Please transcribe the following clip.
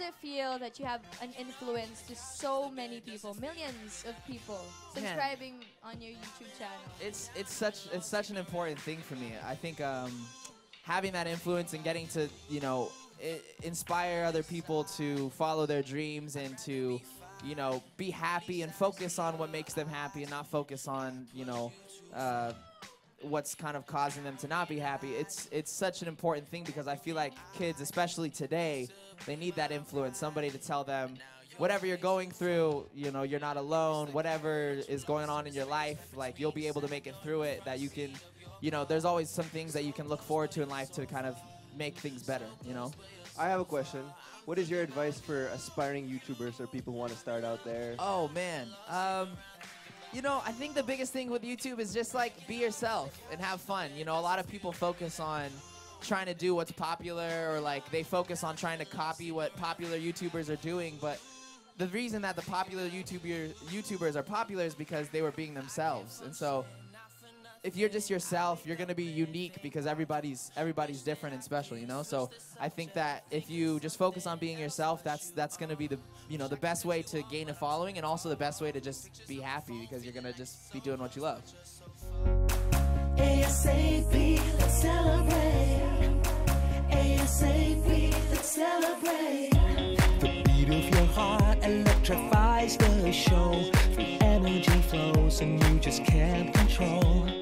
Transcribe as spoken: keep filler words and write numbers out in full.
it feel that you have an influence to so many people, millions of people subscribing on your YouTube channel? It's it's such it's such an important thing for me. I think um, having that influence and getting to you know I inspire other people to follow their dreams and to you know be happy and focus on what makes them happy and not focus on you know. Uh, what's kind of causing them to not be happy. It's it's such an important thing because I feel like kids, especially today, they need that influence, somebody to tell them whatever you're going through, you know, you're not alone, whatever is going on in your life, like you'll be able to make it through it, that you can, you know, there's always some things that you can look forward to in life to kind of make things better, you know? I have a question. What is your advice for aspiring YouTubers or people who want to start out there? Oh, man. Um, You know, I think the biggest thing with YouTube is just like be yourself and have fun. You know, a lot of people focus on trying to do what's popular or like they focus on trying to copy what popular YouTubers are doing. But the reason that the popular YouTuber, YouTubers are popular is because they were being themselves. And so if you're just yourself, you're going to be unique because everybody's everybody's different and special, you know? So I think that if you just focus on being yourself, that's that's going to be the, you know, the best way to gain a following and also the best way to just be happy because you're going to just be doing what you love. ASAP, let's celebrate. ASAP, let's celebrate. The beat of your heart electrifies the show. The energy flows and you just can't control.